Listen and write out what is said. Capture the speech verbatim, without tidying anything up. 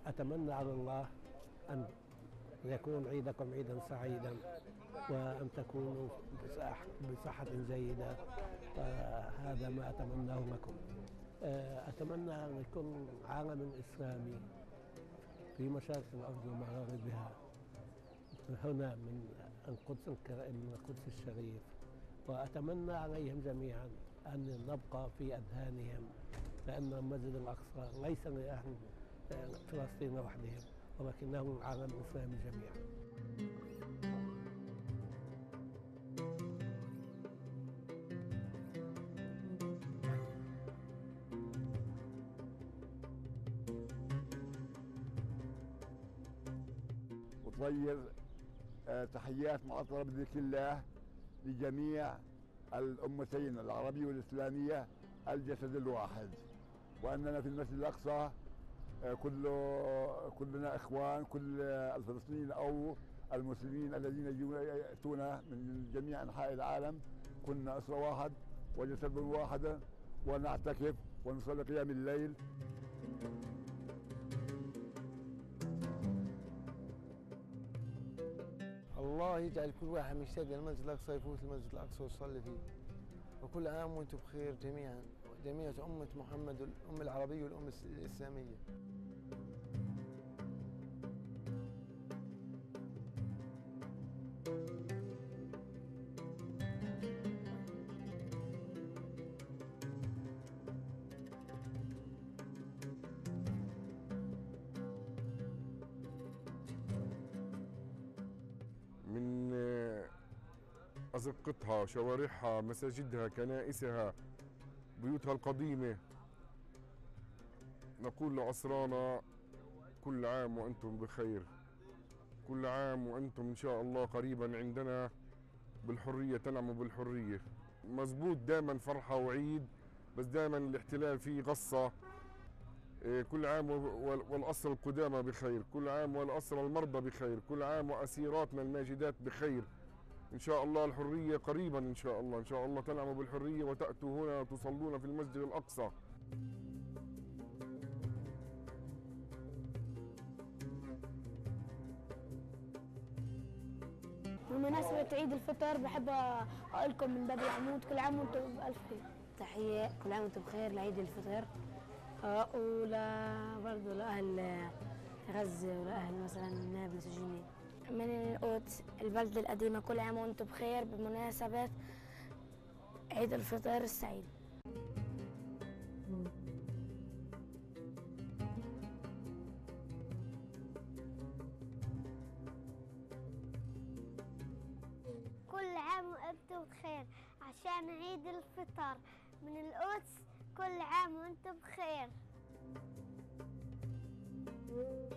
أتمنى على الله أن يكون عيدكم عيدا سعيدا، وأن تكونوا بصحة جيدة. هذا ما أتمناه لكم. أتمنى أن يكون عالم إسلامي في مشارق الأرض ومغاربها، هنا من القدس من القدس الشريف. وأتمنى عليهم جميعا أن نبقى في أذهانهم، لأن المسجد الأقصى ليس لأهل فلسطين وحدهم، ولكنه العالم الإسلامي جميعا. وطيب تحيات معطرة بذكر الله لجميع الأمتين العربية والإسلامية الجسد الواحد، وأننا في المسجد الأقصى كله كلنا إخوان، كل الفلسطينيين أو المسلمين الذين يأتون من جميع أنحاء العالم كنا أسرة واحد وجسد واحد، ونعتكف ونصلي قيام الليل. الله يجعل كل واحد مشتاق للمسجد الأقصى يفوت المسجد الأقصى ويصلي فيه، وكل عام وأنتم بخير جميعا، جميع أمة محمد والأمة العربية والأمة الإسلامية. من أزقتها، شوارعها، مساجدها، كنائسها، بيوتها القديمة، نقول لعصرانا كل عام وأنتم بخير، كل عام وأنتم إن شاء الله قريبا عندنا بالحرية، تنعموا بالحرية. مزبوط، دائما فرحة وعيد، بس دائما الاحتلال فيه غصة. كل عام والأسرى القدامى بخير، كل عام والأسرى المرضى بخير، كل عام وأسيراتنا الماجدات بخير. إن شاء الله الحرية قريبا، إن شاء الله إن شاء الله تنعموا بالحرية وتأتوا هنا وتصلون في المسجد الأقصى. بمناسبة عيد الفطر بحب أقول لكم من باب العمود كل عام وأنتم بألف خير. تحية كل عام وأنتم بخير لعيد الفطر، ولا برضه لأهل غزة ولأهل مثلا نابلس وجنين. من القدس البلد القديمة كل عام وأنتم بخير بمناسبة عيد الفطر السعيد. كل عام وأنتم بخير عشان عيد الفطر من القدس، كل عام وأنتم بخير.